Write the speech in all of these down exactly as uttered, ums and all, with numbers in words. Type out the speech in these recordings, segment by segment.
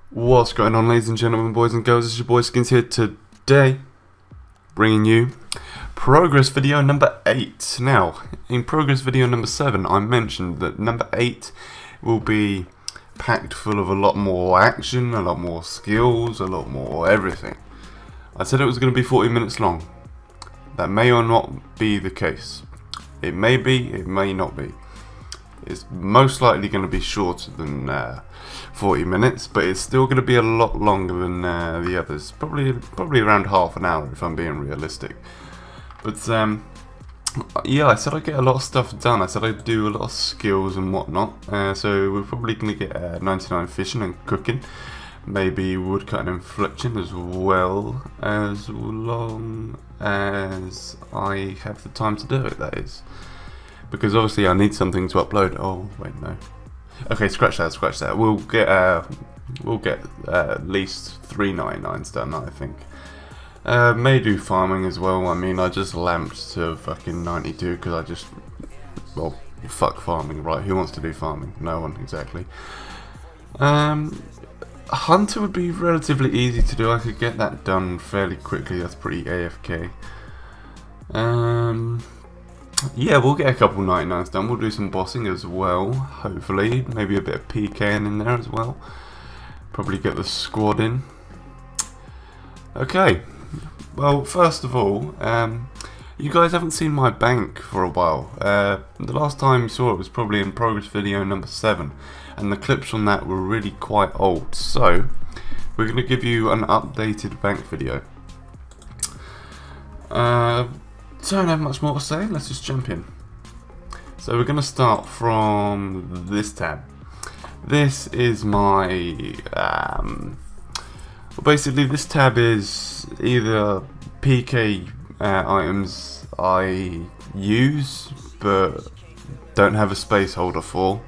What's going on, ladies and gentlemen, boys and girls? It's your boy Skins here today, bringing you progress video number eight. Now, in progress video number seven, I mentioned that number eight will be packed full of a lot more action, a lot more skills, a lot more everything. I said it was going to be forty minutes long. That may or not be the case. It may be, it may not be. It's most likely going to be shorter than uh, forty minutes, but it's still going to be a lot longer than uh, the others. Probably, probably around half an hour if I'm being realistic. But um, yeah, I said I'd get a lot of stuff done. I said I'd do a lot of skills and whatnot. Uh, so we're probably going to get uh, ninety-nine fishing and cooking, maybe woodcutting and fletching as well, as long as I have the time to do it. That is. Because obviously I need something to upload. Oh wait, no. Okay, scratch that, scratch that. We'll get uh, we'll get uh, at least three ninety-nines done, I think. Uh, may do farming as well. I mean, I just lamped to fucking ninety-two because I just, well, fuck farming, right? Who wants to do farming? No one, exactly. Um, Hunter would be relatively easy to do. I could get that done fairly quickly. That's pretty A F K. Um. Yeah, we'll get a couple ninety-nines done. We'll do some bossing as well, hopefully. Maybe a bit of PKing in there as well. Probably get the squad in. Okay. Well, first of all, um, you guys haven't seen my bank for a while. Uh, the last time you saw it was probably in progress video number seven. And the clips from that were really quite old. So, we're going to give you an updated bank video. Uh... Don't have much more to say, let's just jump in. So we're going to start from this tab. This is my, um, well basically this tab is either P K uh, items I use but don't have a space holder for,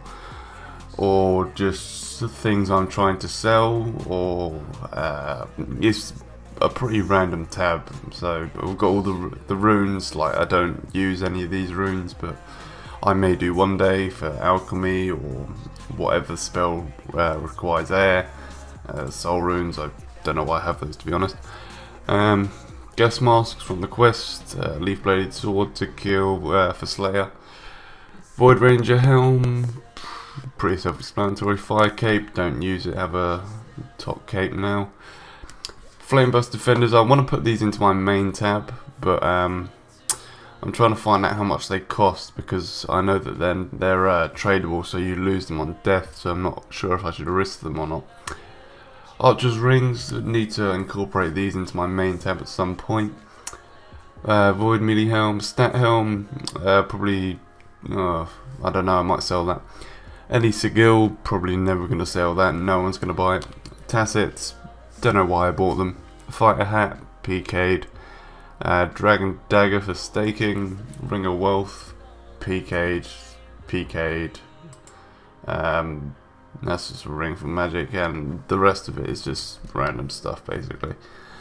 or just things I'm trying to sell, or uh, it's a pretty random tab. So we've got all the the runes. Like, I don't use any of these runes, but I may do one day for alchemy or whatever spell uh, requires air. Uh, soul runes, I don't know why I have those, to be honest. Um, gas masks from the quest, uh, leaf bladed sword to kill uh, for Slayer, void ranger helm, pretty self-explanatory. Fire cape, don't use it, have a top cape now. Flame Burst Defenders, I want to put these into my main tab, but um, I'm trying to find out how much they cost, because I know that then they're uh, tradable, so you lose them on death, so I'm not sure if I should risk them or not. Archer's Rings, need to incorporate these into my main tab at some point. Uh, Void Melee Helm, Stat Helm, uh, probably, uh, I don't know, I might sell that. Ellie Sigil, probably never going to sell that, no one's going to buy it. Tassets, don't know why I bought them. Fighter Hat, P K'd. Uh, Dragon Dagger for staking. Ring of Wealth, P K'd. P K'd. Um, that's just a ring for magic, and the rest of it is just random stuff, basically.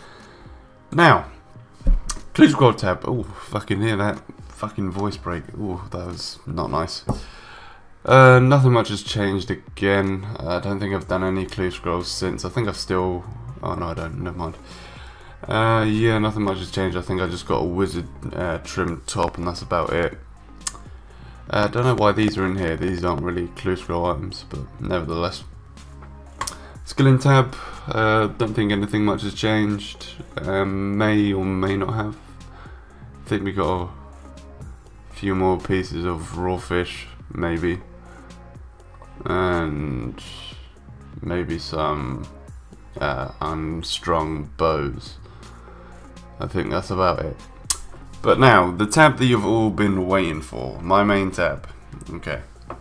Now, Clue Squad tab. Oh, fucking hear that fucking voice break. Oh, that was not nice. Uh, nothing much has changed again. I don't think I've done any clue scrolls since. I think I've still... Oh no, I don't. Never mind. Uh, yeah, nothing much has changed. I think I just got a wizard uh, trimmed top, and that's about it. I uh, don't know why these are in here. These aren't really clue scroll items, but nevertheless. Skilling tab. Uh, don't think anything much has changed. Um, may or may not have. I think we got a few more pieces of raw fish, maybe, and maybe some uh, unstrung bows. I think that's about it. But now, the tab that you've all been waiting for, my main tab. Okay.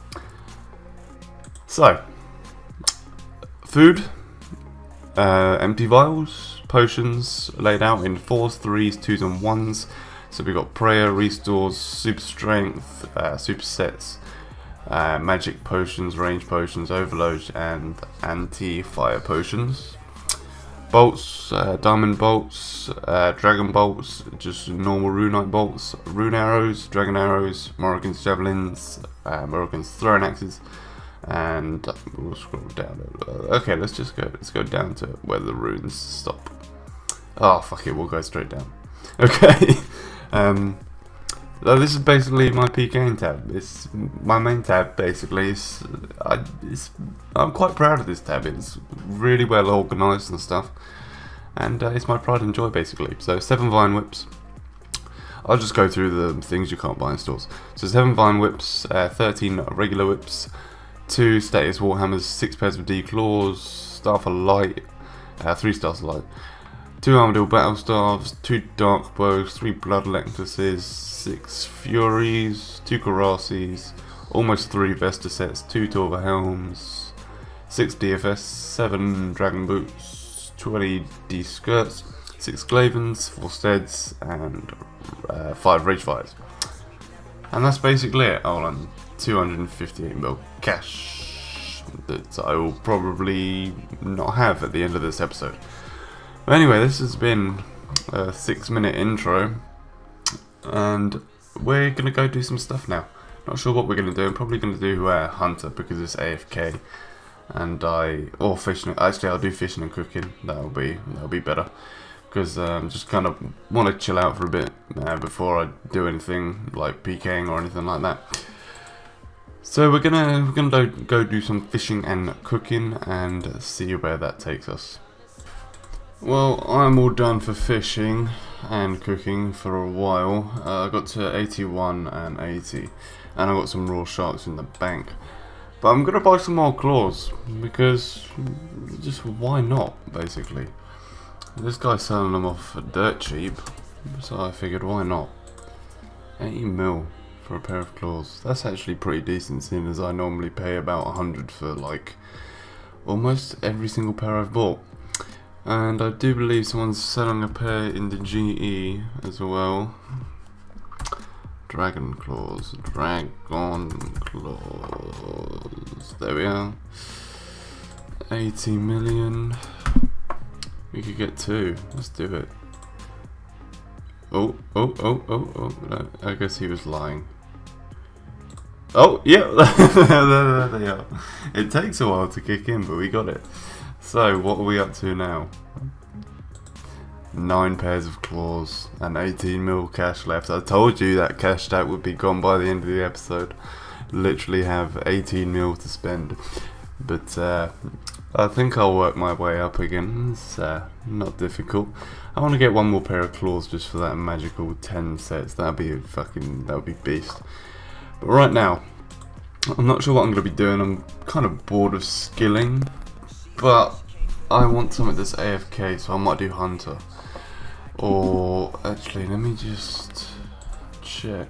So, food, uh, empty vials, potions laid out in fours, threes, twos, and ones. So we've got prayer, restores, super strength, uh, super sets, uh, magic potions, range potions, overload, and anti-fire potions. Bolts, uh, diamond bolts, uh, dragon bolts, just normal runite bolts, rune arrows, dragon arrows, Morrigan's javelins, uh, Morrigan's throwing axes, and we'll scroll down. Okay, let's just go. Let's go down to where the runes stop. Oh fuck it, we'll go straight down. Okay. um, so this is basically my PKing tab. It's my main tab. Basically, it's, I, it's I'm quite proud of this tab. It's really well organised and stuff, and uh, it's my pride and joy basically. So seven vine whips. I'll just go through the things you can't buy in stores. So seven vine whips, uh, thirteen regular whips, two status warhammers, six pairs of D claws, star for light, uh, three stars for light, two armadillo battle stars, two dark bows, three blood necklaces, six furies, two karassis, almost three Vesta sets, two Torva helms, six D F S, seven dragon boots, twenty D skirts, six Glavens, four steads, and uh, five rage fires. And that's basically it. All on two hundred fifty-eight mil cash that I will probably not have at the end of this episode. But anyway, this has been a six minute intro, and we're gonna go do some stuff now. Not sure what we're gonna do. I'm probably gonna do uh, Hunter because it's A F K, and I or fishing. Actually, I'll do fishing and cooking. That'll be that'll be better. Because I um, just kind of want to chill out for a bit uh, before I do anything like PKing or anything like that. So we're gonna we're gonna do, go do some fishing and cooking and see where that takes us. Well, I'm all done for fishing and cooking for a while. Uh, I got to eighty-one and eighty, and I got some raw sharks in the bank. But I'm gonna buy some more claws because just why not, basically. This guy's selling them off for dirt cheap, so I figured why not. eighty mil for a pair of claws. That's actually pretty decent, seeing as I normally pay about one hundred for like almost every single pair I've bought. And I do believe someone's selling a pair in the G E as well. Dragon claws, dragon claws. There we are. eighty million. We could get two. Let's do it. Oh, oh, oh, oh, oh. No, I guess he was lying. Oh, yeah. there, there they are. It takes a while to kick in, but we got it. So, what are we up to now? Nine pairs of claws and eighteen mil cash left. I told you that cash stack would be gone by the end of the episode. Literally have eighteen mil to spend. But, uh... I think I'll work my way up again. It's uh, not difficult. I want to get one more pair of claws just for that magical ten sets. That'd be fucking, that would be beast. But right now, I'm not sure what I'm going to be doing. I'm kind of bored of skilling, but I want something that's A F K, so I might do Hunter. Or actually, let me just check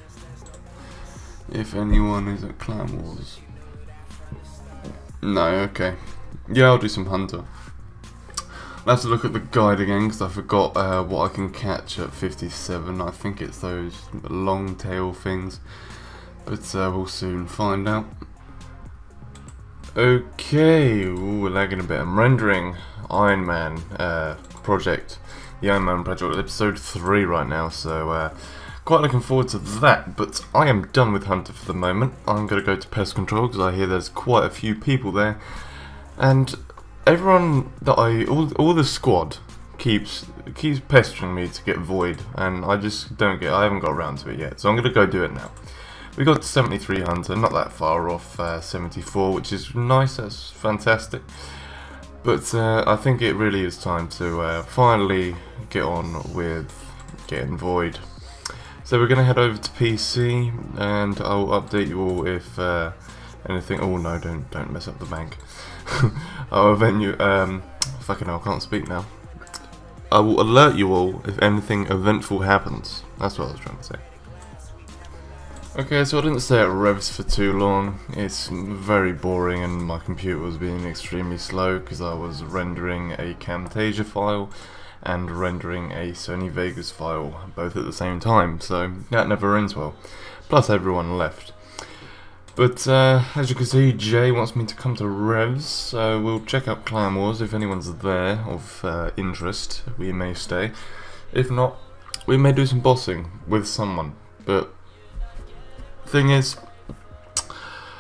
if anyone is at Clan Wars. No, okay. Yeah, I'll do some Hunter. I'll have to look at the guide again because I forgot uh, what I can catch at fifty-seven. I think it's those long tail things, but uh, we'll soon find out. Okay, ooh, we're lagging a bit. I'm rendering Iron Man uh, project, the Iron Man project, episode three right now, so uh, quite looking forward to that. But I am done with Hunter for the moment. I'm going to go to pest control because I hear there's quite a few people there. And everyone that I, all, all the squad keeps keeps pestering me to get Void, and I just don't get, I haven't got around to it yet, so I'm going to go do it now. We got seventy-three Hunter, not that far off uh, seventy-four, which is nice, that's fantastic. But uh, I think it really is time to uh, finally get on with getting Void. So we're going to head over to P C, and I'll update you all if uh, anything, oh no, don't, don't mess up the bank. I'll event you, um, fucking hell, I can't speak now. I will alert you all if anything eventful happens. That's what I was trying to say. Okay, so I didn't stay at Revs for too long. It's very boring and my computer was being extremely slow because I was rendering a Camtasia file and rendering a Sony Vegas file both at the same time, so that never ends well. Plus everyone left. But uh, as you can see, Jay wants me to come to Revs, so we'll check out Clan Wars. If anyone's there of uh, interest, we may stay. If not, we may do some bossing with someone. But thing is,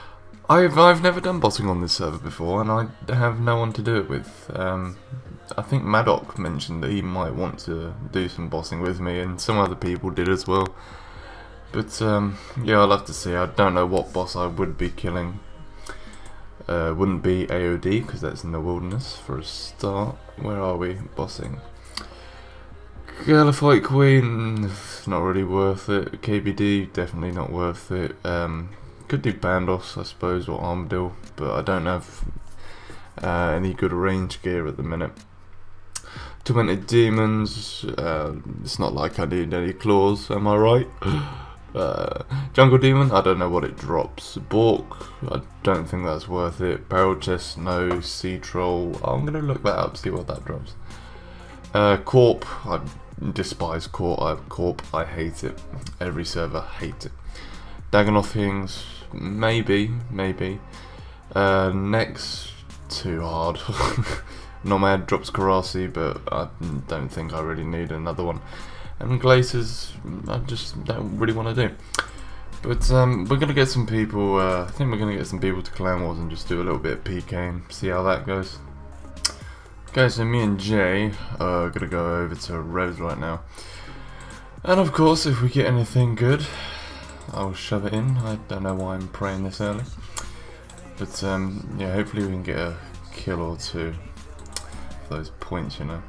I've I've never done bossing on this server before, and I have no one to do it with. Um, I think Maddock mentioned that he might want to do some bossing with me, and some other people did as well. But um, yeah, I'll have to see. I don't know what boss I would be killing. Uh, wouldn't be A O D because that's in the wilderness for a start. Where are we bossing? Gallifite Queen, not really worth it. K B D, definitely not worth it. Um, could do Bandos, I suppose, or Armadillo, but I don't have uh, any good range gear at the minute. Tormented Demons, uh, it's not like I need any claws, am I right? uh, Jungle Demon, I don't know what it drops. Bork, I don't think that's worth it. Barrel Chest, no. Sea Troll, I'm going to look that up, see what that drops. Uh, Corp, I despise Corp, I, Corp, I hate it. Every server hates it. Dagonoth Things, maybe, maybe. Uh, next, too hard. Nomad drops Karasi, but I don't think I really need another one. And Glaciers, I just don't really want to do. But um, we're going to get some people, uh, I think we're going to get some people to Clan Wars and just do a little bit of PKing, see how that goes. Okay, so me and Jay are going to go over to Revs right now. And of course, if we get anything good, I'll shove it in. I don't know why I'm praying this early. But um, yeah, hopefully we can get a kill or two for those points, you know.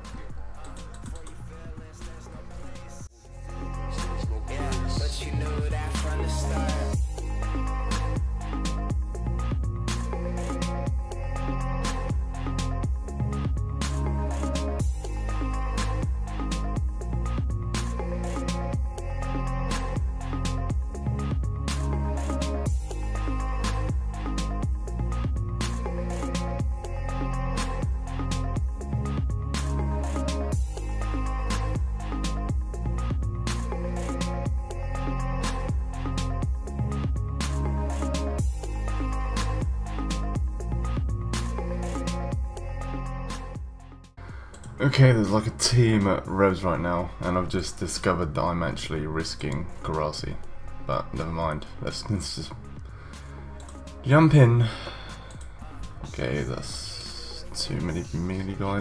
Okay, there's like a team at Revs right now, and I've just discovered that I'm actually risking Karasi. But never mind, let's, let's just jump in. Okay, that's too many melee guys.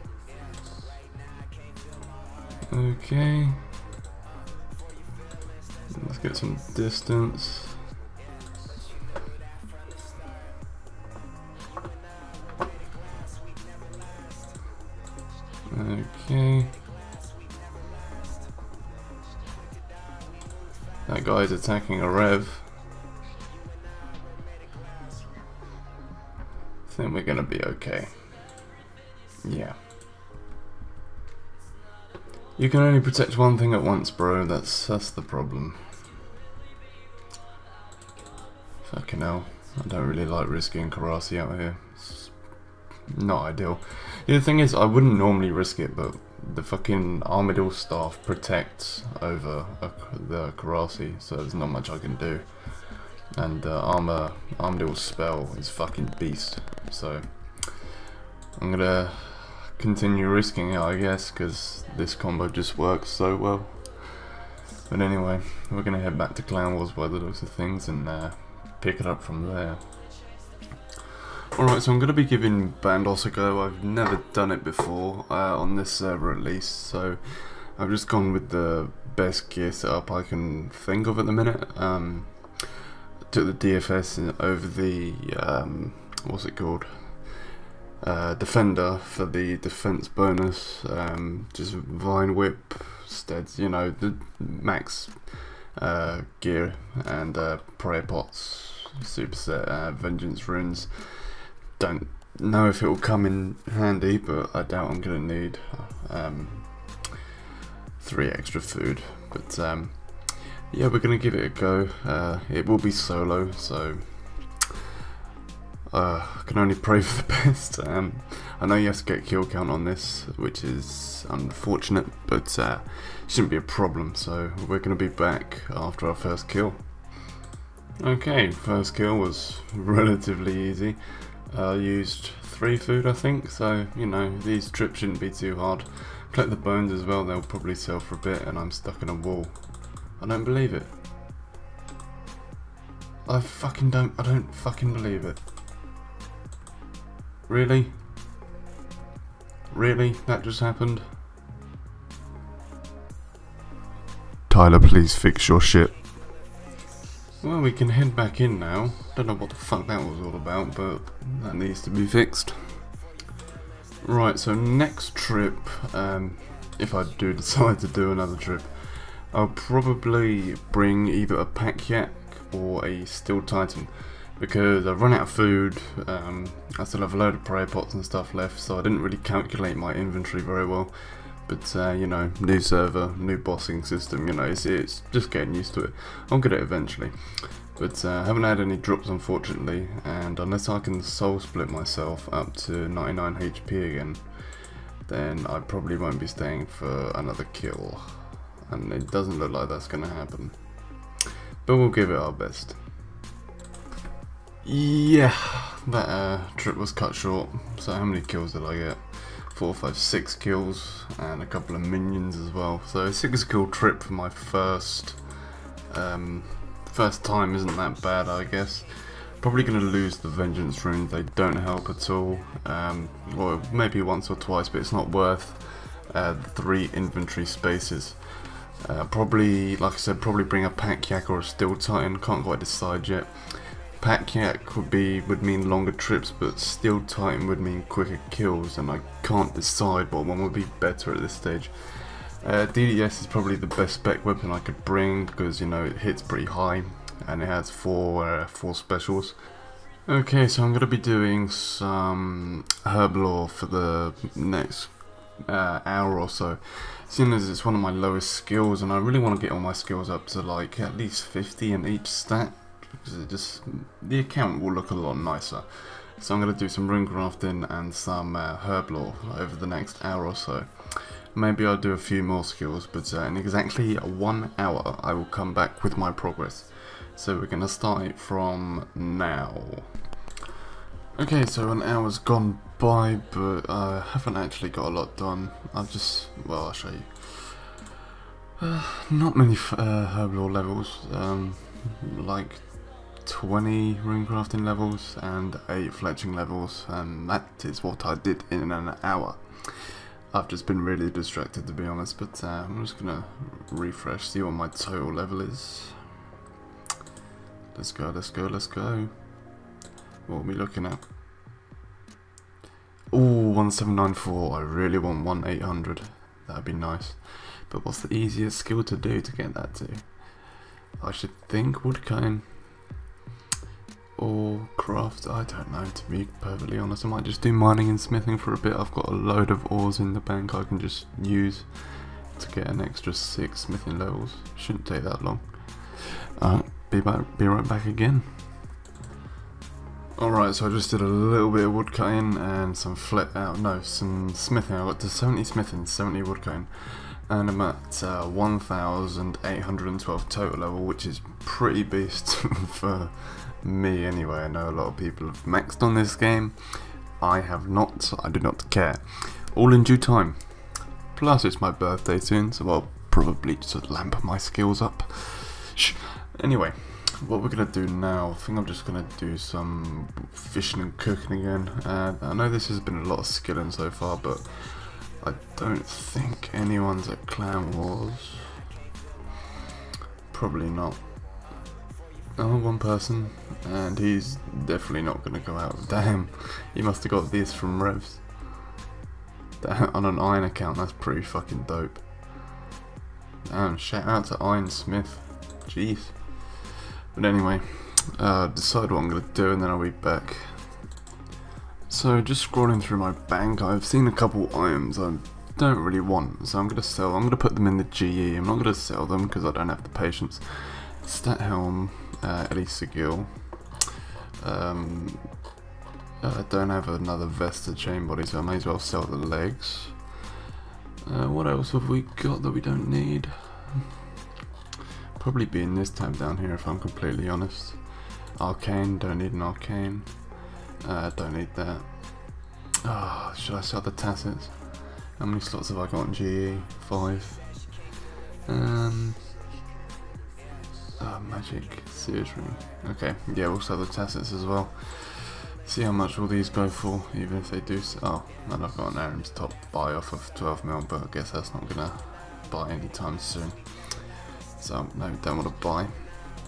Okay, let's get some distance. Okay. That guy's attacking a Rev. I think we're gonna be okay. Yeah. You can only protect one thing at once, bro. That's that's the problem. Fucking hell. I don't really like risking Karasi out here. It's not ideal. The thing is, I wouldn't normally risk it, but the fucking Armadillo staff protects over a, the Karasi, so there's not much I can do. And the uh, armor Armadillo spell is fucking beast, so I'm gonna continue risking it, I guess, because this combo just works so well. But anyway, we're gonna head back to Clan Wars by the looks of things and uh, pick it up from there. Alright, so I'm going to be giving Bandos a go. I've never done it before, uh, on this server at least, so I've just gone with the best gear setup I can think of at the minute. Um, took the D F S over the, um, what's it called, uh, Defender for the defense bonus, um, just Vine Whip, steads, you know, the max uh, gear, and uh, Prayer Pots, Superset, uh, Vengeance Runes. Don't know if it will come in handy, but I doubt I'm going to need um, three extra food. But um, yeah, we're going to give it a go. Uh, it will be solo, so uh, I can only pray for the best. Um, I know you have to get kill count on this, which is unfortunate, but uh, shouldn't be a problem. So we're going to be back after our first kill. Okay, first kill was relatively easy. I uh, used three food, I think, so, you know, these trips shouldn't be too hard. Collect the bones as well, they'll probably sell for a bit, and I'm stuck in a wall. I don't believe it. I fucking don't, I don't fucking believe it. Really? Really? That just happened? Tyler, please fix your shit. Well, we can head back in now. Don't know what the fuck that was all about, but that needs to be fixed. Right, so next trip, um, if I do decide to do another trip, I'll probably bring either a pack yak or a steel titan, because I've run out of food. um, I still have a load of prayer pots and stuff left, so I didn't really calculate my inventory very well. But uh, you know, new server, new bossing system, you know, it's, it's just getting used to it. I'll get it eventually. But I uh, haven't had any drops unfortunately, and unless I can soul split myself up to ninety-nine H P again, then I probably won't be staying for another kill. And it doesn't look like that's going to happen. But we'll give it our best. Yeah, that uh, trip was cut short. So how many kills did I get? Four, five, six kills, and a couple of minions as well. So a six kill trip for my first um, first time isn't that bad, I guess. Probably going to lose the vengeance runes. They don't help at all. Um, or maybe once or twice, but it's not worth uh, three inventory spaces. Uh, probably, like I said, probably bring a pack yak or a steel titan. Can't quite decide yet. Pack yak would be would mean longer trips, but steel titan would mean quicker kills, and I can't decide what one would be better at this stage. Uh, D D S is probably the best spec weapon I could bring, because you know it hits pretty high and it has four uh, four specials. Okay, so I'm gonna be doing some herb lore for the next uh, hour or so. Seeing as it's one of my lowest skills, and I really want to get all my skills up to like at least fifty in each stat, because it just, the account will look a lot nicer. So I'm going to do some rune crafting and some uh, herb lore over the next hour or so. Maybe I'll do a few more skills, but uh, in exactly one hour I will come back with my progress. So we're going to start it from now. Okay, so an hour's gone by, but I haven't actually got a lot done. I've just, well, I'll show you. Uh, not many uh, herb lore levels, um, like twenty rune crafting levels and eight fletching levels, and that is what I did in an hour. I've just been really distracted, to be honest, but uh, I'm just gonna refresh, see what my total level is. Let's go, let's go, let's go. What are we looking at? Ooh, one seven nine four. I really want one eight hundred. That'd be nice. But what's the easiest skill to do to get that to? I should think woodcutting or craft. I don't know, to be perfectly honest. I might just do mining and smithing for a bit. I've got a load of ores in the bank I can just use to get an extra six smithing levels. Shouldn't take that long. Alright, be back, be right back again. Alright, so I just did a little bit of woodcutting and some flet out, no, some smithing. I got to seventy smithing, seventy woodcutting, and I'm at uh, one thousand eight hundred twelve total level, which is pretty beast for me anyway. I know a lot of people have maxed on this game. I have not, so I do not care. All in due time. Plus it's my birthday soon, so I'll probably just lamp my skills up. Shh. Anyway, what we're going to do now, I think I'm just going to do some fishing and cooking again. Uh, I know this has been a lot of skilling so far, but I don't think anyone's at Clan Wars. Probably not. Oh, one person, and he's definitely not going to go out. Damn, he must have got this from Revs. Damn, on an Iron account, that's pretty fucking dope. Damn, shout out to Iron Smith. Jeez. But anyway, uh, decide what I'm going to do and then I'll be back. So just scrolling through my bank, I've seen a couple items I don't really want, so I'm going to sell. I'm going to put them in the G E. I'm not going to sell them because I don't have the patience. Stat Helm, uh, Elisa Gill. Um, I don't have another Vesta chain body, so I may as well sell the legs. Uh, what else have we got that we don't need? Probably be in this tab down here if I'm completely honest. Arcane, don't need an arcane. Uh, don't need that. Ah, oh, should I sell the tacits? How many slots have I got in G E? Five. Um. Uh, magic, Sears ring. Okay, yeah, also the tacits as well. See how much all these go for, even if they do. Oh, and I've got an Aaron's top buy off of twelve mil, but I guess that's not gonna buy anytime soon. So no, don't want to buy.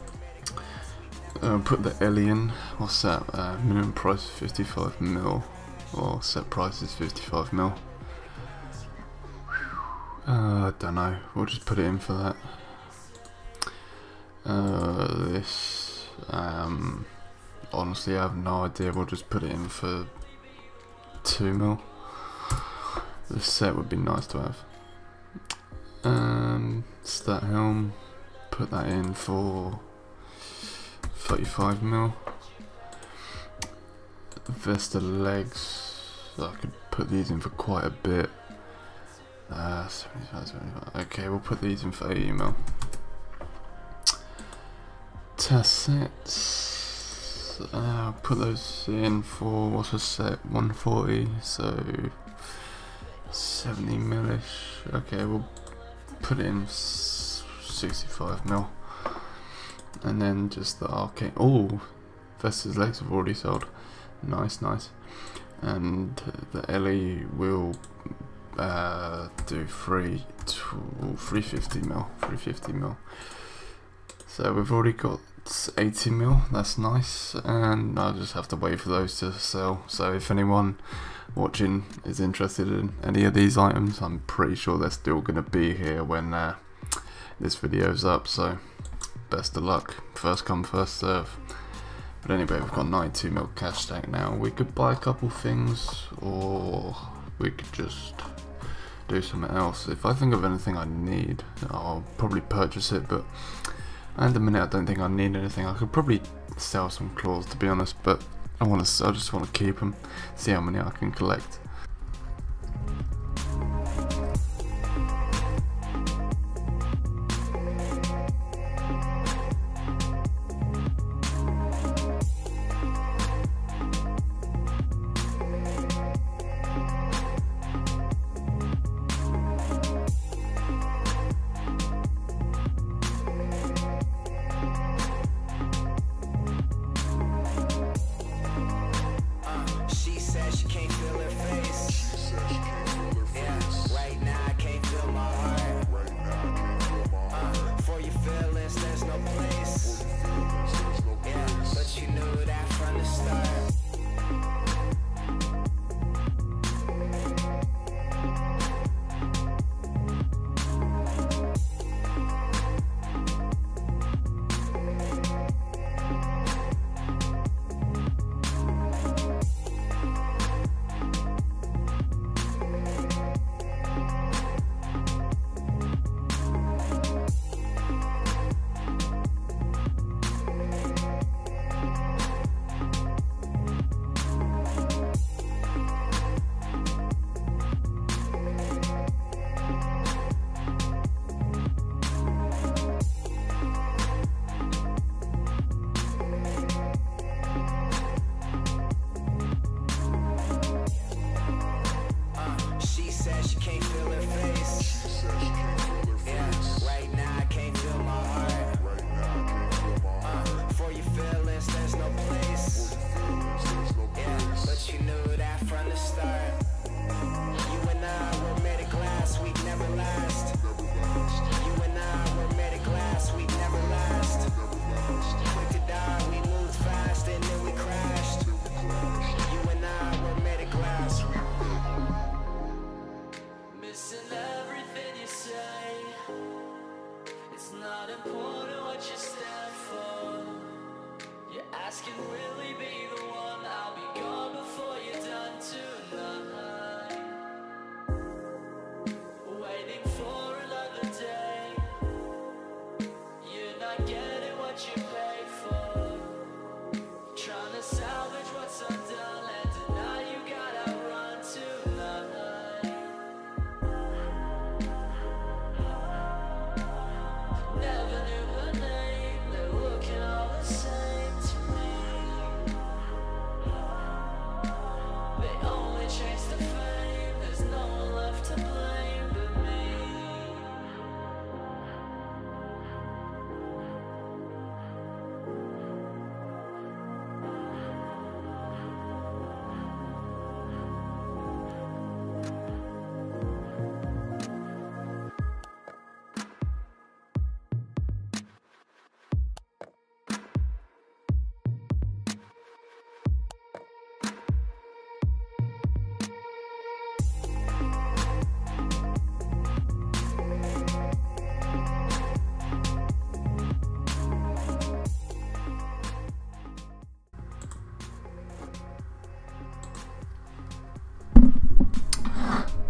Uh, put the Alien. What's that? Uh, minimum price fifty-five mil, or set price is fifty-five mil. Uh, I don't know. We'll just put it in for that. Uh, this. Um, honestly, I have no idea. We'll just put it in for two mil. The set would be nice to have. Um, stat helm. Put that in for thirty-five mil. Vesta legs. I could put these in for quite a bit. Uh, seventy-five, seventy-five. Okay, we'll put these in for eighty mil. Tassets. Uh, put those in for what's a set? one forty. So seventy millish. Okay, we'll put it in sixty-five mil. And then just the arcane. Oh, Vesta's legs have already sold. Nice, nice. And the Ellie will uh, do three, three fifty mil, three fifty mil. So we've already got eighty mil. That's nice, and I'll just have to wait for those to sell. So if anyone watching is interested in any of these items, I'm pretty sure they're still going to be here when uh, this video's up. So best of luck. First come, first serve. But anyway, we've got ninety-two mil cash stack now. We could buy a couple things, or we could just do something else. If I think of anything I need, I'll probably purchase it, but at the minute I don't think I need anything. I could probably sell some claws, to be honest, but I want to. I just want to keep them, see how many I can collect. She said she can't feel her face.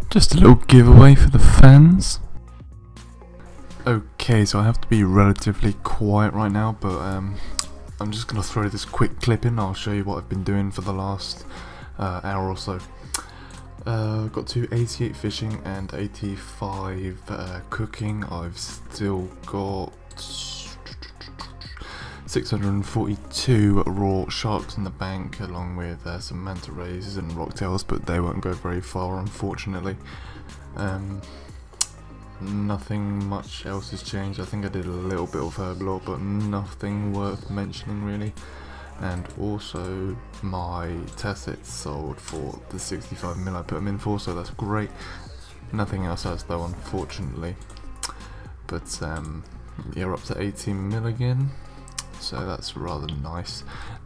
Just a little giveaway for the fans. Okay, so I have to be relatively quiet right now, but um, I'm just going to throw this quick clip in. I'll show you what I've been doing for the last uh, hour or so. Uh, got to eighty-eight fishing and eighty-five uh, cooking. I've still got six hundred forty-two raw sharks in the bank, along with uh, some manta rays and rocktails, but they won't go very far, unfortunately. Um, nothing much else has changed. I think I did a little bit of herb lore, but nothing worth mentioning really. And also my tassets sold for the sixty-five mil I put them in for, so that's great. Nothing else has though, unfortunately. But um, you're up to eighteen mil again, so that's rather nice.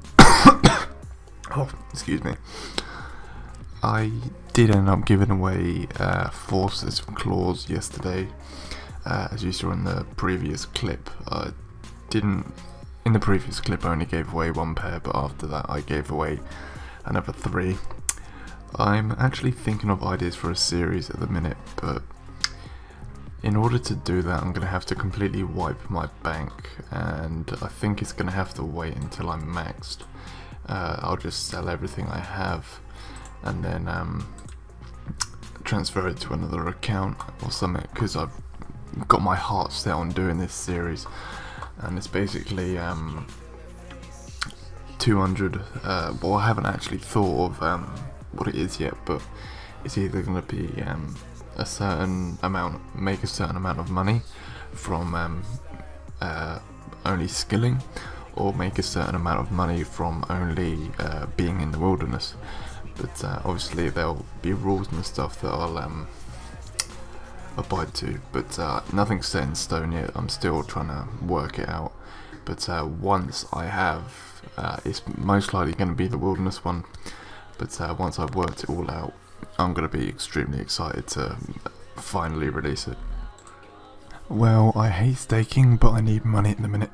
Oh, excuse me. I did end up giving away uh, four sets of claws yesterday, uh, as you saw in the previous clip. I didn't. In the previous clip I only gave away one pair, but after that I gave away another three. I'm actually thinking of ideas for a series at the minute, but in order to do that I'm going to have to completely wipe my bank, and I think it's going to have to wait until I'm maxed. Uh, I'll just sell everything I have and then um, transfer it to another account or something, because I've got my heart set on doing this series. And it's basically um, two hundred, uh, well I haven't actually thought of um, what it is yet, but it's either going to be um, a certain amount, make a certain amount of money from um, uh, only skilling, or make a certain amount of money from only uh, being in the wilderness. But uh, obviously there'll be rules and stuff that I'll um, abide to, but uh, nothing's set in stone yet. I'm still trying to work it out, but uh, once I have, uh, it's most likely going to be the wilderness one, but uh, once I've worked it all out, I'm going to be extremely excited to finally release it. Well, I hate staking, but I need money at the minute,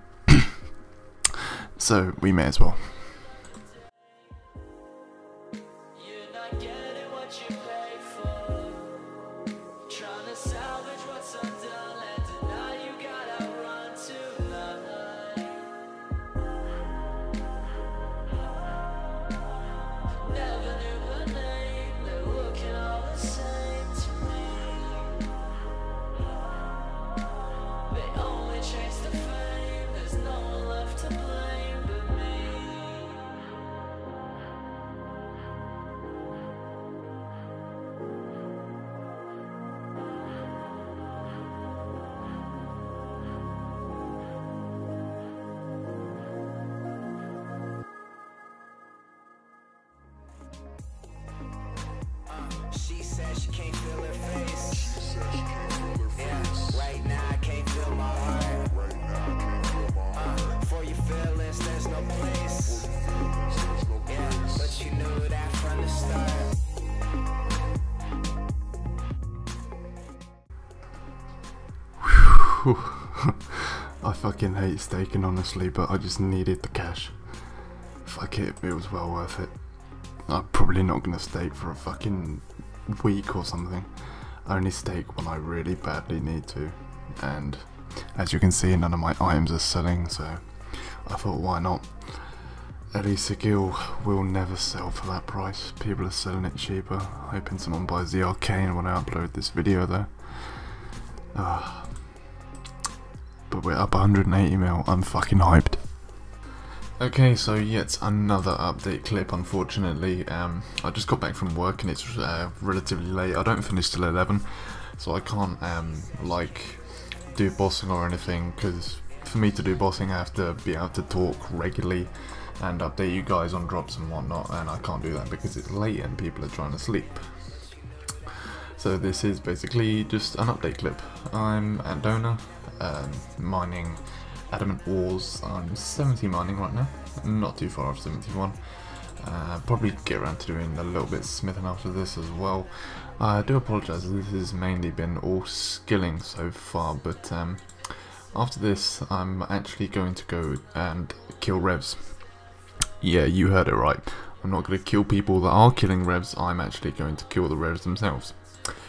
so we may as well. She said she can't feel her face. Yeah, right now I can't feel my heart. Uh, for your feelings, there's no place. Yeah, but you knew that from the start. I fucking hate staking, honestly, but I just needed the cash. Fuck it, it was well worth it. I'm probably not gonna stake for a fucking week or something. I only stake when I really badly need to, and as you can see, none of my items are selling, so I thought, why not? At least a gill will never sell for that price. People are selling it cheaper. Hoping someone buys the arcane when I upload this video though. Uh, but we're up one hundred eighty mil, I'm fucking hyped. Okay, so yet another update clip, unfortunately. Um, I just got back from work and it's uh, relatively late. I don't finish till eleven, so I can't um, like do bossing or anything, because for me to do bossing I have to be able to talk regularly and update you guys on drops and whatnot, and I can't do that because it's late and people are trying to sleep. So this is basically just an update clip. I'm at Donor, um, mining Adamant Ores. I'm seventy mining right now, not too far off seventy-one. Uh, probably get around to doing a little bit of smithing after this as well. I do apologise, this has mainly been all skilling so far, but um, after this I'm actually going to go and kill revs. Yeah, you heard it right. I'm not going to kill people that are killing revs, I'm actually going to kill the revs themselves.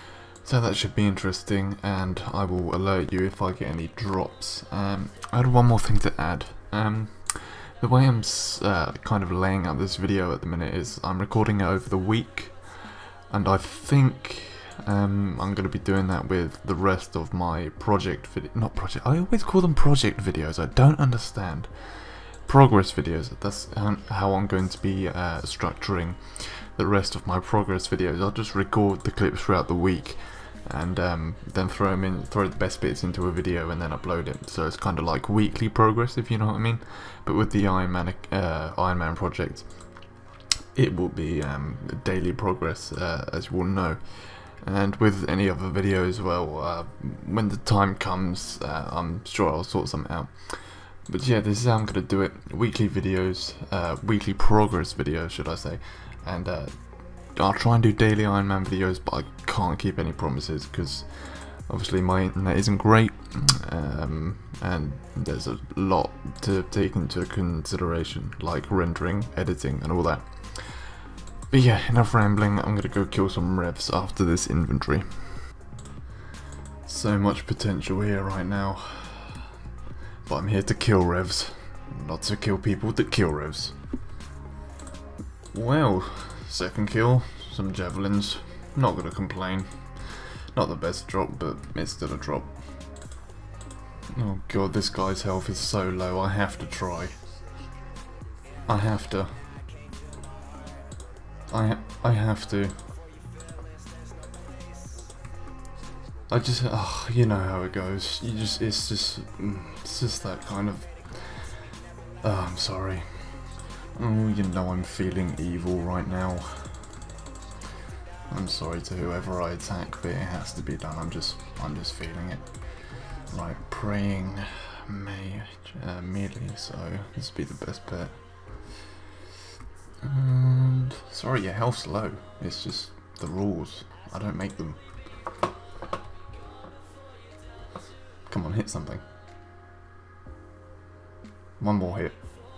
So that should be interesting, and I will alert you if I get any drops. Um, I had one more thing to add. Um, the way I'm uh, kind of laying out this video at the minute is I'm recording it over the week, and I think um, I'm going to be doing that with the rest of my project video. Not project. I always call them project videos. I don't understand. Progress videos. That's how I'm going to be uh, structuring the rest of my progress videos. I'll just record the clips throughout the week, and um, then throw them in, throw the best bits into a video, and then upload it. So it's kind of like weekly progress, if you know what I mean. But with the Iron Man, uh, Iron Man project, it will be um, daily progress, uh, as you all know. And with any other videos, well, uh, when the time comes, uh, I'm sure I'll sort something out. But yeah, this is how I'm gonna do it: weekly videos, uh, weekly progress videos, should I say? And uh, I'll try and do daily Iron Man videos, but I can't keep any promises because obviously my internet isn't great, um, and there's a lot to take into consideration, like rendering, editing, and all that. But yeah, enough rambling. I'm gonna go kill some revs after this inventory. So much potential here right now, but I'm here to kill revs, not to kill people that kill revs. Well, second kill, some javelins, not gonna complain. Not the best drop, but it's still a drop. Oh god, this guy's health is so low, I have to try. I have to. I, ha I have to. I just, oh, you know how it goes. You just, it's just, it's just that kind of, oh, I'm sorry. Oh, you know I'm feeling evil right now. I'm sorry to whoever I attack, but it has to be done. I'm just, I'm just feeling it. Right, praying may uh, melee, so this would be the best bet. And sorry, your health's low. It's just the rules. I don't make them. Come on, hit something. One more hit.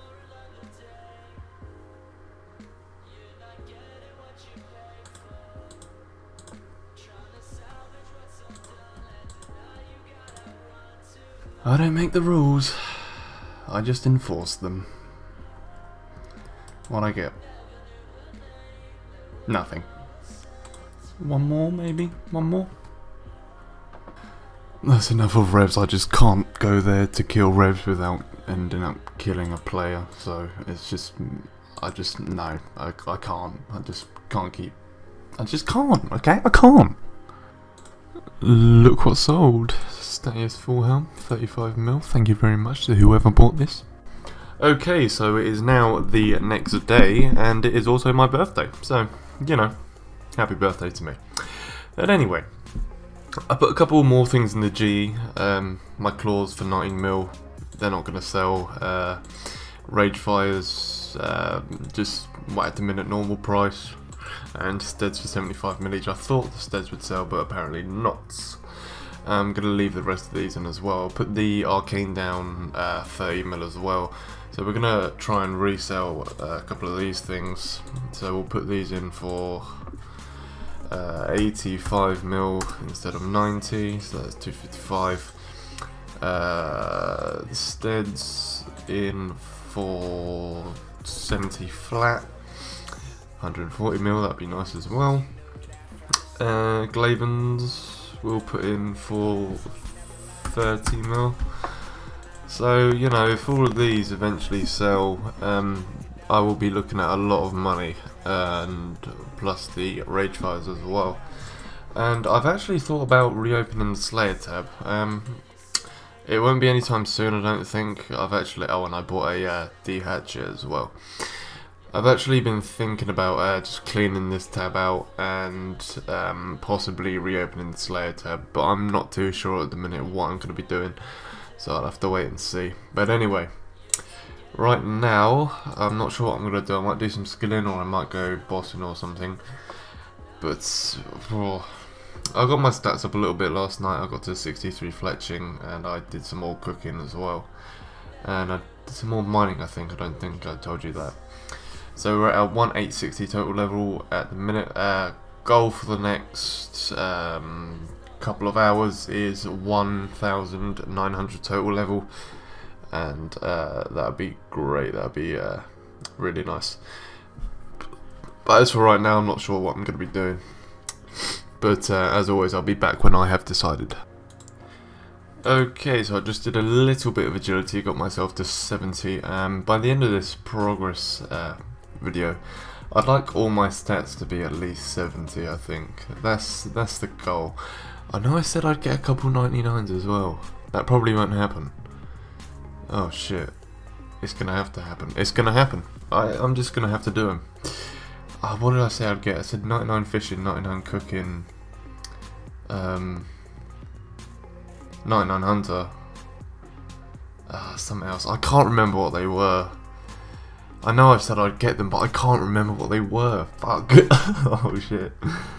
I don't make the rules, I just enforce them. What'd I get? Nothing. One more, maybe? One more? That's enough of revs. I just can't go there to kill revs without ending up killing a player, so it's just, I just, no, I, I can't. I just can't keep, I just can't, okay? I can't. Look what sold. Status full health, thirty-five mil. Thank you very much to whoever bought this. Okay, so it is now the next day, and it is also my birthday. So, you know, happy birthday to me. But anyway, I put a couple more things in the G. Um, my claws for nineteen mil. They're not going to sell. Uh, Rage Fires, uh, just whacked them in at normal price. And Steads for seventy-five mil each. I thought the Steads would sell, but apparently not. I'm going to leave the rest of these in as well. Put the Arcane down uh, thirty mil as well. So we're going to try and resell uh, a couple of these things. So we'll put these in for uh, eighty-five mil instead of ninety. So that's two fifty-five. Uh, the Steads in for seventy flat. one hundred forty mil, that'd be nice as well. Uh, Glavens we'll put in for thirty mil. So, you know, if all of these eventually sell, um, I will be looking at a lot of money, and plus the Rage Fires as well. And I've actually thought about reopening the Slayer tab. Um, it won't be anytime soon, I don't think. I've actually, oh, and I bought a uh, D-Hatchet as well. I've actually been thinking about uh, just cleaning this tab out and um, possibly reopening the Slayer tab, but I'm not too sure at the minute what I'm going to be doing, so I'll have to wait and see. But anyway, right now, I'm not sure what I'm going to do. I might do some skilling, or I might go bossing or something. But oh, I got my stats up a little bit last night. I got to sixty-three fletching, and I did some more cooking as well. And I did some more mining, I think. I don't think I told you that. So we're at one eight sixty total level at the minute. Uh, goal for the next um, couple of hours is one thousand nine hundred total level, and uh, that'd be great. That'd be uh, really nice. But as for right now, I'm not sure what I'm going to be doing. But uh, as always, I'll be back when I have decided. Okay, so I just did a little bit of agility, got myself to seventy. Um, by the end of this progress uh, video, I'd like all my stats to be at least seventy. I think that's that's the goal. I know I said I'd get a couple ninety-nines as well. That probably won't happen. Oh shit! It's gonna have to happen. It's gonna happen. I I'm just gonna have to do them. Uh, what did I say I'd get? I said ninety-nine fishing, ninety-nine cooking, um, ninety-nine hunter, uh, something else. I can't remember what they were. I know I said I'd get them, but I can't remember what they were. Fuck. Oh shit.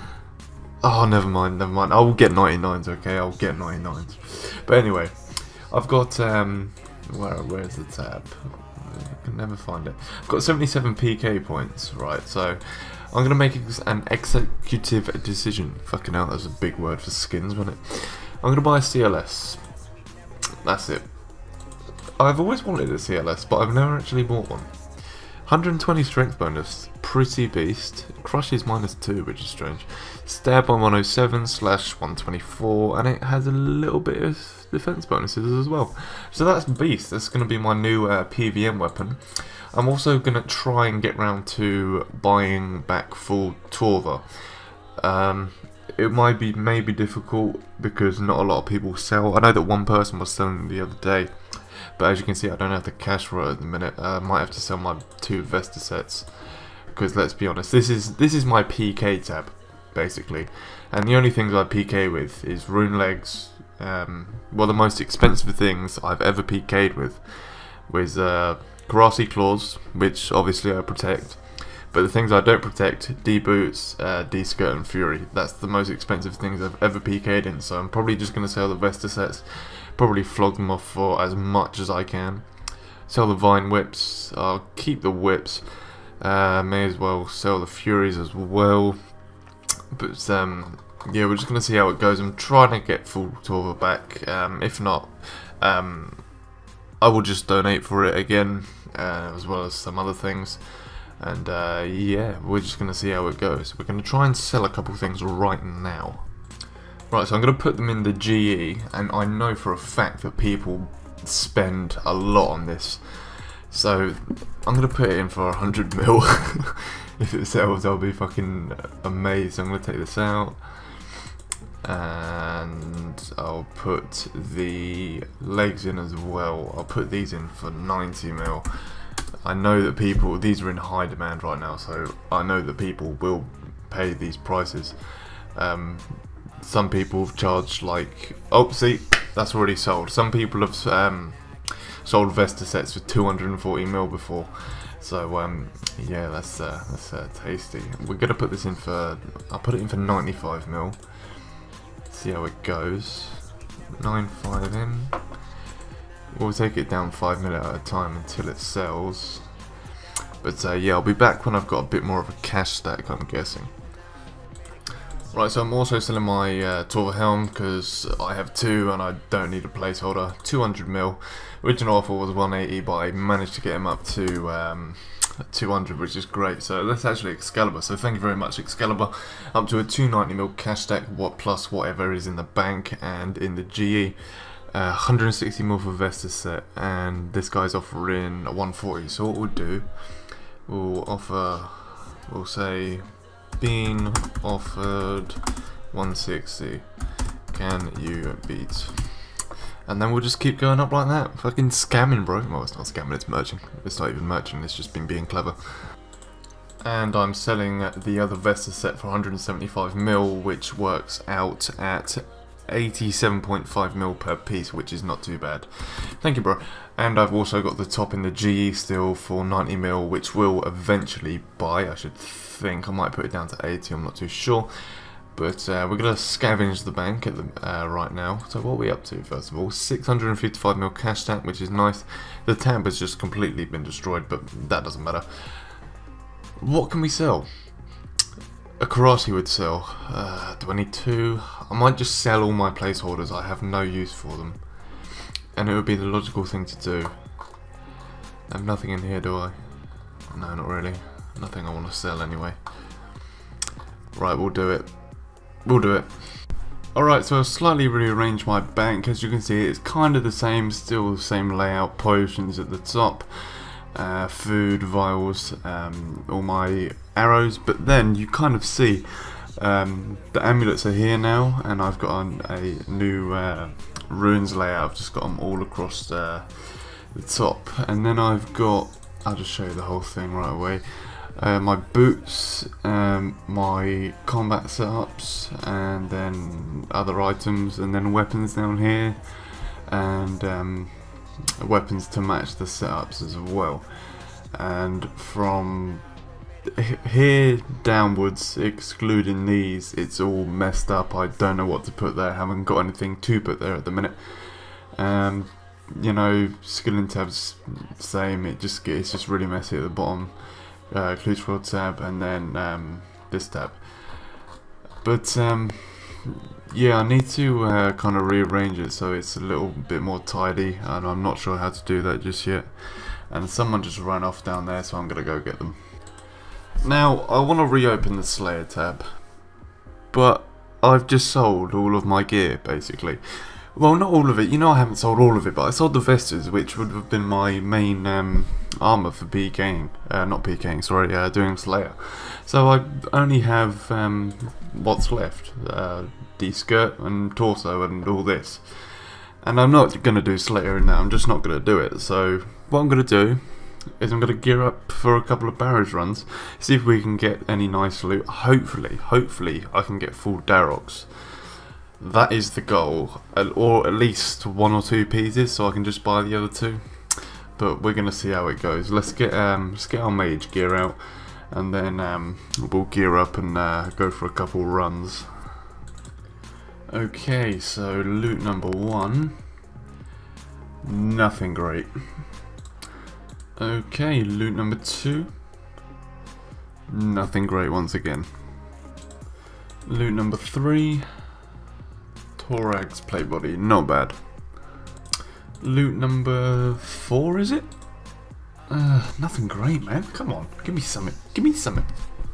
Oh, never mind, never mind. I'll get ninety-nines, okay? I'll get ninety-nines. But anyway, I've got, um, where, where's the tab? I can never find it. I've got seventy-seven P K points, right? So I'm going to make an executive decision. Fucking hell, that's a big word for skins, wasn't it? I'm going to buy a C L S. That's it. I've always wanted a C L S, but I've never actually bought one. one hundred twenty strength bonus, pretty beast. Crush is minus two, which is strange. Stab on one oh seven slash one twenty-four, and it has a little bit of defense bonuses as well. So that's beast. That's going to be my new uh, P V M weapon. I'm also going to try and get round to buying back full Torva. Um, it might be maybe difficult because not a lot of people sell. I know that one person was selling the other day. But as you can see, I don't have the cash for it at the minute. I uh, might have to sell my two Vesta sets, because let's be honest, this is this is my P K tab, basically. And the only things I P K with is rune legs. Um, well, the most expensive things I've ever P K'd with was uh, grassy claws, which obviously I protect. But the things I don't protect, D boots, uh, D skirt, and fury. That's the most expensive things I've ever P K'd in. So I'm probably just going to sell the Vesta sets. Probably flog them off for as much as I can. Sell the vine whips. I'll keep the whips. Uh, may as well sell the furies as well. But um, yeah, we're just gonna see how it goes. I'm trying to get full Torva back. Um, if not, um, I will just donate for it again, uh, as well as some other things. And uh, yeah, we're just gonna see how it goes. We're gonna try and sell a couple things right now. Right, so I'm going to put them in the G E, and I know for a fact that people spend a lot on this. So I'm going to put it in for one hundred mil. If it sells, I'll be fucking amazed. I'm going to take this out, and I'll put the legs in as well. I'll put these in for ninety mil. I know that people, these are in high demand right now, so I know that people will pay these prices. Um, Some people have charged like, oh see, that's already sold. Some people have um, sold Vesta sets for two hundred forty mil before. So um, yeah, that's uh, that's uh, tasty. We're gonna put this in for, I'll put it in for ninety-five mil. See how it goes. ninety-five in. We'll take it down five mil at a time until it sells. But uh, yeah, I'll be back when I've got a bit more of a cash stack, I'm guessing. Right, so I'm also selling my uh, Torva helm because I have two and I don't need a placeholder. two hundred mil. Original offer was one eighty, but I managed to get him up to um, two hundred, which is great. So that's actually Excalibur. So thank you very much, Excalibur. Up to a two ninety mil cash stack, what plus whatever is in the bank and in the G E. Uh, one hundred sixty mil for Vesta set, and this guy's offering a one forty. So what we'll do, we'll offer, we'll say, being offered one sixty, can you beat? And then we'll just keep going up like that. Fucking scamming, bro. Well, it's not scamming, it's merching. It's not even merching, it's just been being clever. And I'm selling the other Vesta set for one hundred seventy-five mil, which works out at eighty-seven point five mil per piece, which is not too bad. Thank you, bro. And I've also got the top in the G E still for ninety mil, which will eventually buy. I should think I might put it down to eighty, I'm not too sure. But uh, we're going to scavenge the bank at the, uh, right now. So what are we up to, first of all? six hundred fifty-five mil cash stack, which is nice. The tab has just completely been destroyed, but that doesn't matter. What can we sell? a karate would sell. Uh, do I need two? I might just sell all my placeholders. I have no use for them. And it would be the logical thing to do. I have nothing in here, do I? No, not really. Nothing I want to sell anyway. Right, we'll do it. We'll do it. Alright, so I've slightly rearranged my bank. As you can see, it's kind of the same, still the same layout, potions at the top, uh, food, vials, um, all my arrows, but then you kind of see um, the amulets are here now, and I've got an, a new uh, runes layout. I've just got them all across uh, the top, and then I've got, I'll just show you the whole thing right away. Uh, my boots, um, my combat setups, and then other items, and then weapons down here, and um, weapons to match the setups as well. And from here downwards, excluding these, it's all messed up. I don't know what to put there. I haven't got anything to put there at the minute. Um, you know, skilling tabs, same. It just it's just really messy at the bottom. Uh, Clutchfield tab, and then um, this tab. But um, yeah, I need to uh, kind of rearrange it so it's a little bit more tidy, and I'm not sure how to do that just yet. And someone just ran off down there, so I'm gonna go get them. Now I want to reopen the Slayer tab, but I've just sold all of my gear basically. Well, not all of it, you know I haven't sold all of it, but I sold the vestas, which would have been my main um, armour for PKing, uh, not PKing, sorry, uh, doing Slayer. So I only have um, what's left, uh, the skirt and torso and all this. And I'm not going to do Slayer in that, I'm just not going to do it. So what I'm going to do is I'm going to gear up for a couple of barrage runs, see if we can get any nice loot. Hopefully, hopefully I can get full Daroks. That is the goal, or at least one or two pieces, so I can just buy the other two. But we're gonna see how it goes. Let's get um, let's get our mage gear out, and then um, we'll gear up and uh, go for a couple runs. Okay, so loot number one, nothing great. Okay, loot number two, nothing great once again. Loot number three. Thorax plate body, not bad. Loot number four, is it? Uh, nothing great, man. Come on, give me something. Give me something.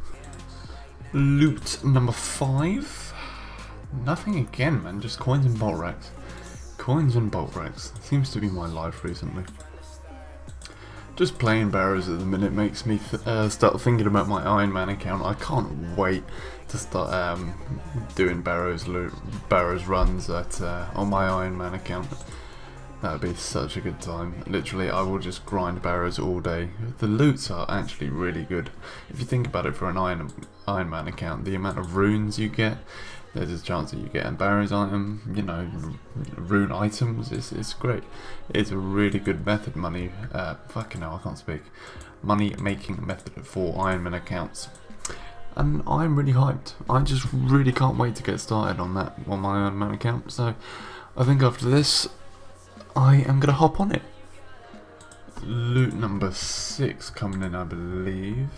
Loot number five. Nothing again, man. Just coins and bolt racks. Coins and bolt racks. Seems to be my life recently. Just playing barrows at the minute makes me th uh, start thinking about my Iron Man account. I can't wait to start um, doing barrows loot, barrows runs at uh, on my Iron Man account. That would be such a good time. Literally, I will just grind barrows all day. The loots are actually really good. If you think about it, for an Iron Iron Man account, the amount of runes you get, there's a chance that you get a barrows item, you know, rune items. It's, it's great. It's a really good method money. Uh, fucking hell, I can't speak. Money making method for Iron Man accounts. And I'm really hyped. I just really can't wait to get started on that on my Iron Man account. So I think after this, I am gonna hop on it. Loot number six coming in, I believe.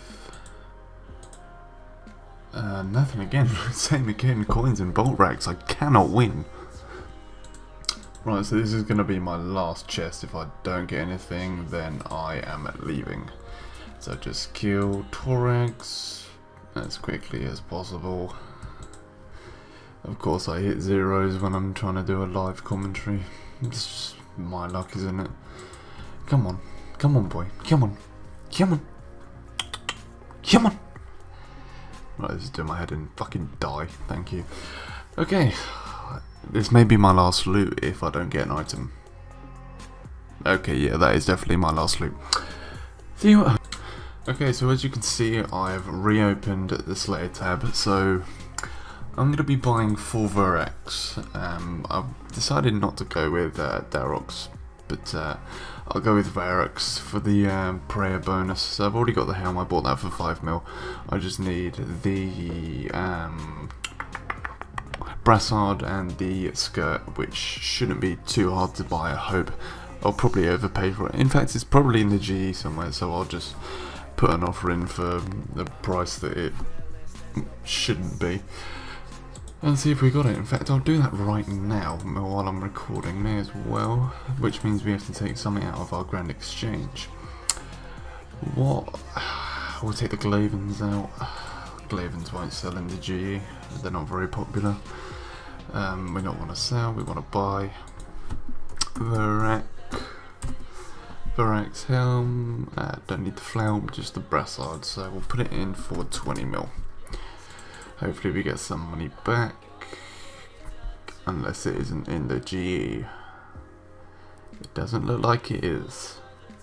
Uh, nothing again. Same again. Coins and bolt racks. I cannot win. Right, so this is going to be my last chest. If I don't get anything, then I am leaving. So just kill Thorax as quickly as possible. Of course, I hit zeros when I'm trying to do a live commentary. It's just my luck, isn't it? Come on. Come on, boy. Come on. Come on. Come on. Right, this is doing my head in. Fucking die. Thank you. Okay. This may be my last loot if I don't get an item. Okay, yeah, that is definitely my last loot. See what? Okay, so as you can see, I've reopened the Slayer tab. So I'm going to be buying four Verax. Um, I've decided not to go with uh, Daroks, but uh, I'll go with Verax for the um, prayer bonus. So I've already got the helm. I bought that for five mil. I just need the um, brassard and the skirt, which shouldn't be too hard to buy, I hope. I'll probably overpay for it. In fact, it's probably in the G E somewhere, so I'll just put an offer in for the price that it shouldn't be. And see if we got it. In fact, I'll do that right now while I'm recording. May as well. Which means we have to take something out of our grand exchange. What? We'll take the Glavens out. Glavens won't sell in the G E. They're not very popular. Um, we don't want to sell. We want to buy. Varak. Varak's helm. Uh, don't need the flail, just the brassard. So we'll put it in for twenty mil. Hopefully we get some money back, unless it isn't in the G E. It doesn't look like it is.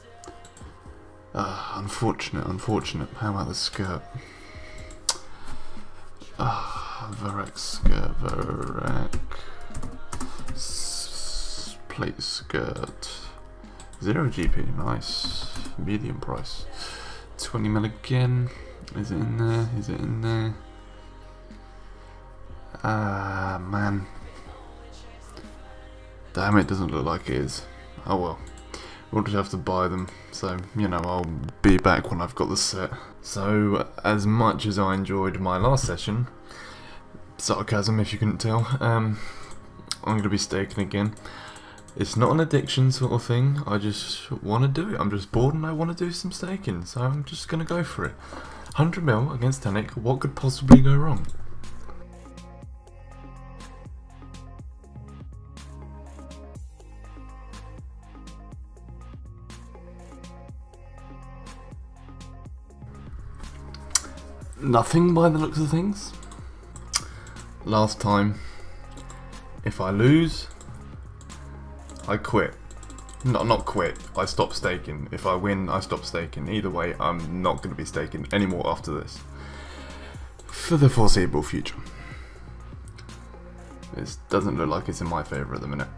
Uh, unfortunate, unfortunate. How about the skirt? Ah, uh, Varak skirt, Varak. S plate skirt. Zero G P, nice. Medium price. twenty mil again. Is it in there? Is it in there? Ah, uh, man. Damn, it doesn't look like it is. Oh well. We'll just have to buy them. So, you know, I'll be back when I've got the set. So, as much as I enjoyed my last session, sarcasm if you couldn't tell, um, I'm going to be staking again. It's not an addiction sort of thing. I just want to do it. I'm just bored and I want to do some staking. So I'm just going to go for it. one hundred mil against Tanic. What could possibly go wrong? Nothing by the looks of things. Last time, if I lose, I quit. Not not quit, I stop staking. If I win, I stop staking. Either way, I'm not going to be staking anymore after this. For the foreseeable future. This doesn't look like it's in my favour at the minute.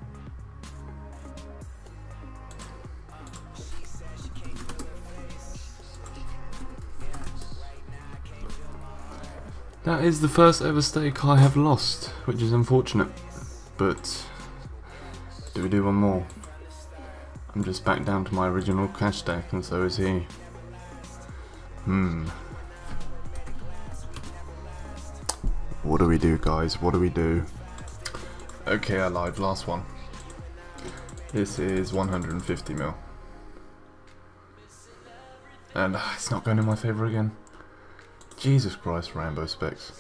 That is the first ever stake I have lost, which is unfortunate. But do we do one more? I'm just back down to my original cash stack, and so is he. Hmm. What do we do, guys? What do we do? Okay, I lied. Last one. This is one hundred fifty mil. And uh, it's not going in my favour again. Jesus Christ, Rainbow specs.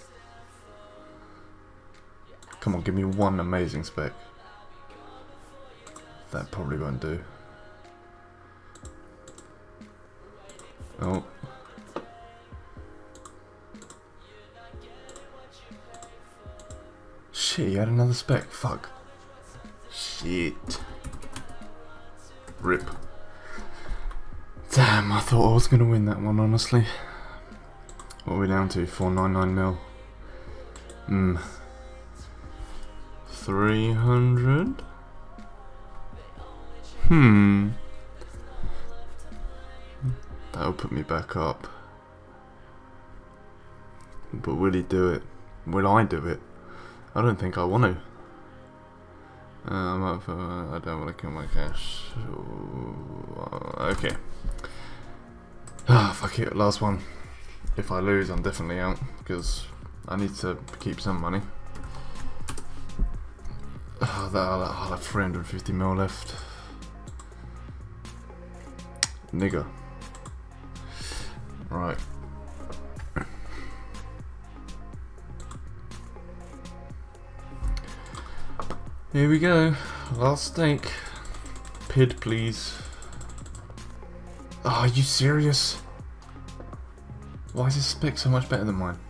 Come on, give me one amazing spec. That probably won't do. Oh. Shit, you had another spec. Fuck. Shit. Rip. Damn, I thought I was going to win that one, honestly. What are we down to? four ninety-nine mil. Hmm. three hundred? Hmm. That'll put me back up. But will he do it? Will I do it? I don't think I want to. Uh, I'm up for, uh, I don't want to kill my cash. Okay. Ah, fuck it. Last one. If I lose, I'm definitely out, because I need to keep some money. Oh, that, I'll, I'll have three hundred fifty mil left. Nigger. Right. Here we go. Last stake. P I D, please. Oh, are you serious? Why is this spec so much better than mine?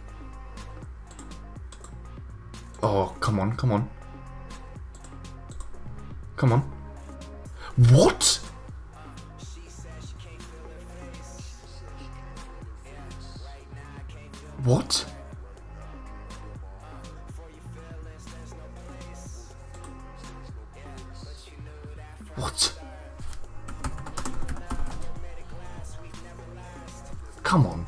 Oh, come on, come on. Come on. What? What? What? Come on.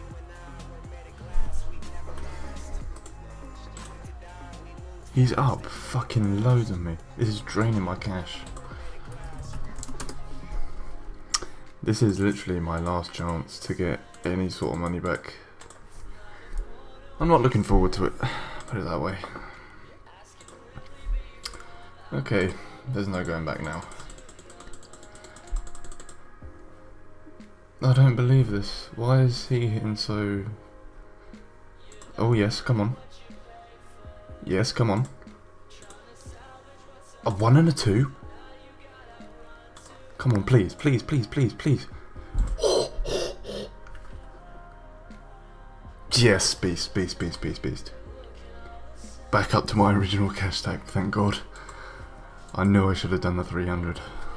He's up fucking loads of me. This is draining my cash. This is literally my last chance to get any sort of money back. I'm not looking forward to it, put it that way. Okay, there's no going back now. I don't believe this. Why is he hitting so... Oh yes, come on. Yes, come on. A one and a two? Come on, please, please, please, please, please. Yes, beast, beast, beast, beast, beast. Back up to my original cash tag, thank God. I knew I should have done the three hundred.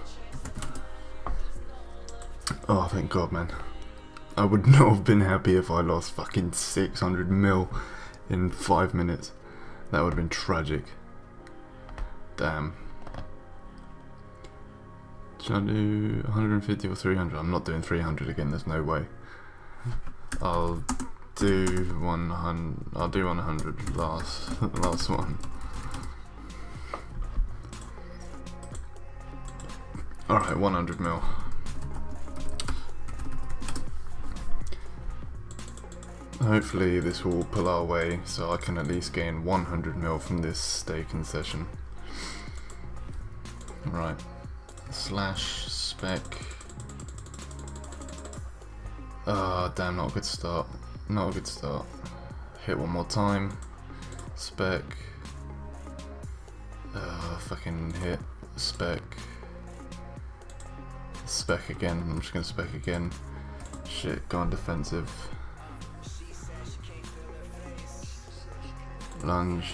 Oh, thank God, man. I would not have been happy if I lost fucking six hundred mil in five minutes. That would have been tragic. Damn. Should I do one hundred fifty or three hundred? I'm not doing three hundred again, there's no way. I'll do one hundred. I'll do one hundred last, last one. Alright, one hundred mil. Hopefully this will pull our way so I can at least gain one hundred mil from this staking session. Right. Slash spec. Ah, oh, damn, not a good start. Not a good start. Hit one more time. Spec. Uh, fucking hit. Spec. Spec again. I'm just gonna spec again. Shit, go on defensive. Lunge.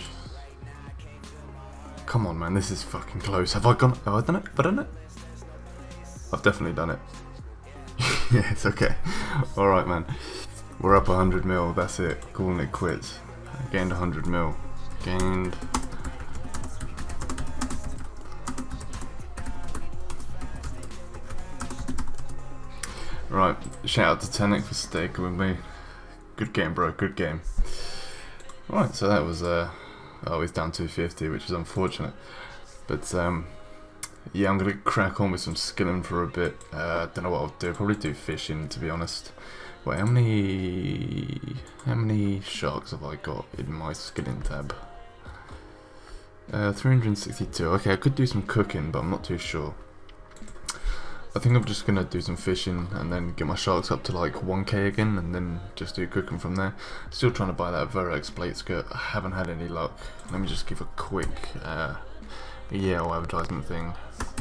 Come on, man, this is fucking close. Have I gone? Have I done it? Have I done it? I've definitely done it. Yeah, it's okay. Alright, man. We're up one hundred mil. That's it. Calling it quits. I gained one hundred mil. Gained. Right. Shout out to Tenek for staking with me. Good game, bro. Good game. Right, so that was uh oh, he's down two fifty, which is unfortunate, but um yeah, I'm gonna crack on with some skilling for a bit. uh don't know what I'll do. Probably do fishing, to be honest. Wait, how many how many sharks have I got in my skilling tab? uh three hundred sixty-two. Okay, I could do some cooking, but I'm not too sure. I think I'm just gonna do some fishing and then get my sharks up to like one K again, and then just do cooking from there. Still trying to buy that Verex plate skirt. I haven't had any luck. Let me just give a quick uh, Yale advertisement thing.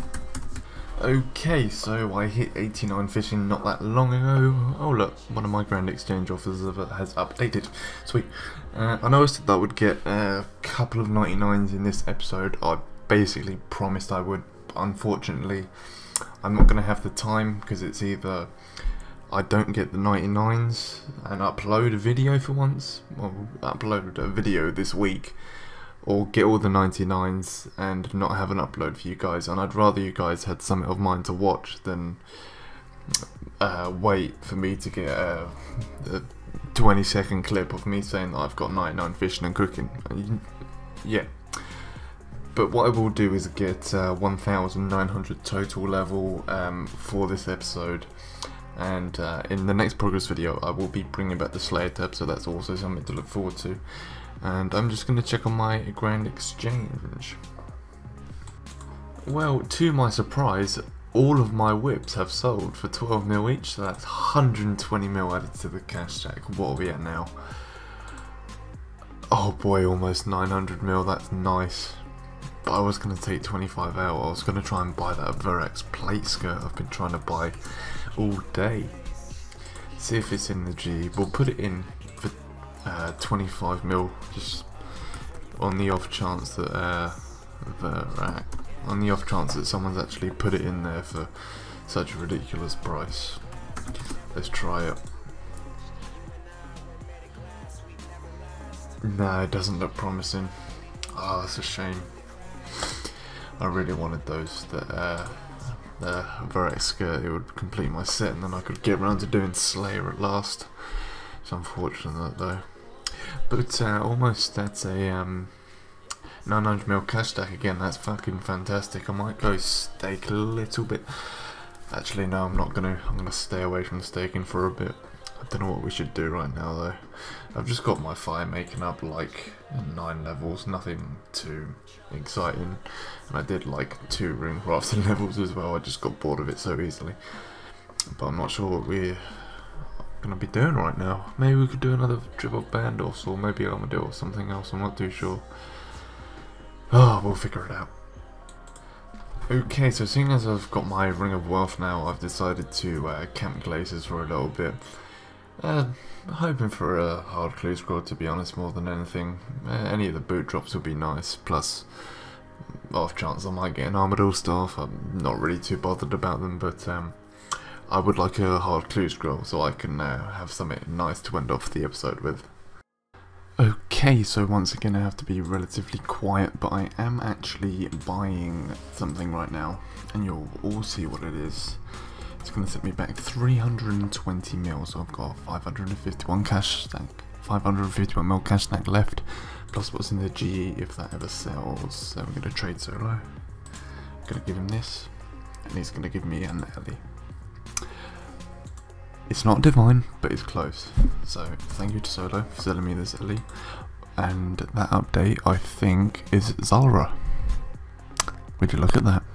Okay, so I hit eighty-nine fishing not that long ago. Oh look, one of my grand exchange offers has updated. Sweet. Uh, I know I said that I would get a couple of ninety-nines in this episode. I basically promised I would. Unfortunately, I'm not going to have the time, because it's either I don't get the ninety-nines and upload a video for once, well, upload a video this week, or get all the ninety-nines and not have an upload for you guys. And I'd rather you guys had something of mine to watch than uh, wait for me to get a, a twenty second clip of me saying that I've got ninety-nine fishing and cooking. Yeah. But what I will do is get uh, one thousand nine hundred total level um, for this episode, and uh, in the next progress video I will be bringing back the Slayer tab, so that's also something to look forward to. And I'm just going to check on my grand exchange. Well, to my surprise, all of my whips have sold for twelve mil each, so that's one hundred twenty mil added to the cash stack. What are we at now? Oh boy, almost nine hundred mil, that's nice. But I was going to take twenty-five out. I was going to try and buy that Verex plate skirt I've been trying to buy all day. See if it's in the G. We'll put it in for uh, twenty-five mil, just on the off chance that uh, Verex, on the off chance that someone's actually put it in there for such a ridiculous price. Let's try it. Nah, it doesn't look promising. Oh, that's a shame. I really wanted those, that uh, the Verex skirt. It would complete my set, and then I could get around to doing Slayer at last. It's unfortunate though. But uh, almost that's a um, nine hundred mil cash stack again. That's fucking fantastic. I might go stake a little bit. Actually, no, I'm not gonna. I'm gonna stay away from staking for a bit. I don't know what we should do right now though. I've just got my fire making up like nine levels, nothing too exciting. And I did like two rune crafting levels as well, I just got bored of it so easily. But I'm not sure what we're gonna be doing right now. Maybe we could do another drip of Bandos, or maybe Armadillo or something else, I'm not too sure. Oh, we'll figure it out. Okay, so seeing as I've got my Ring of Wealth now, I've decided to uh, camp Glazers for a little bit. Uh, hoping for a hard clue scroll, to be honest, more than anything. Uh, any of the boot drops would be nice, plus off chance I might get an Armadillo staff. I'm not really too bothered about them, but um, I would like a hard clue scroll so I can uh, have something nice to end off the episode with. Okay, so once again I have to be relatively quiet, but I am actually buying something right now, and you'll all see what it is. It's going to set me back three hundred twenty mil, so I've got five hundred fifty-one cash stack, five hundred fifty-one mil cash stack left, plus what's in the G E if that ever sells. So we're going to trade Solo. I'm going to give him this, and he's going to give me an Ellie. It's not divine, but it's close. So thank you to Solo for selling me this Ellie. And that update, I think, is Zalra. Would you look at that?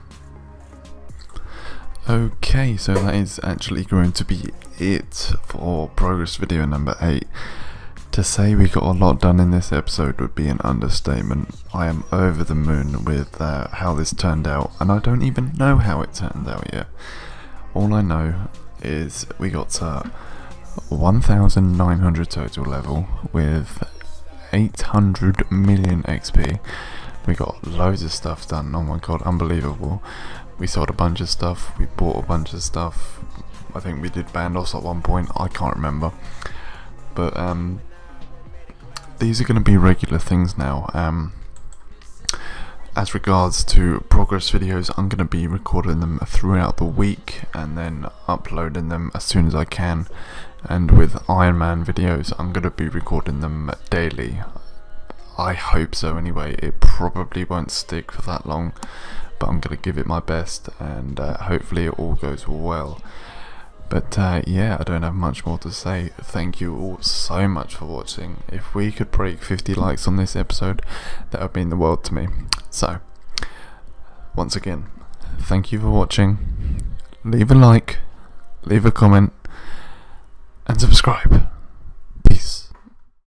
Okay, so that is actually going to be it for progress video number eight. To say we got a lot done in this episode would be an understatement. I am over the moon with uh, how this turned out, and I don't even know how it turned out yet. All I know is we got to one thousand nine hundred total level with eight hundred million X P. We got loads of stuff done, oh my god, unbelievable. We sold a bunch of stuff, we bought a bunch of stuff. I think we did Bandos at one point, I can't remember. But um, these are going to be regular things now. Um, As regards to progress videos, I'm going to be recording them throughout the week and then uploading them as soon as I can. And with Iron Man videos, I'm going to be recording them daily. I hope so anyway. It probably won't stick for that long, but I'm going to give it my best, and uh, hopefully it all goes well. But uh, yeah, I don't have much more to say. Thank you all so much for watching. If we could break fifty likes on this episode, that would mean the world to me. So, once again, thank you for watching. Leave a like, leave a comment, and subscribe.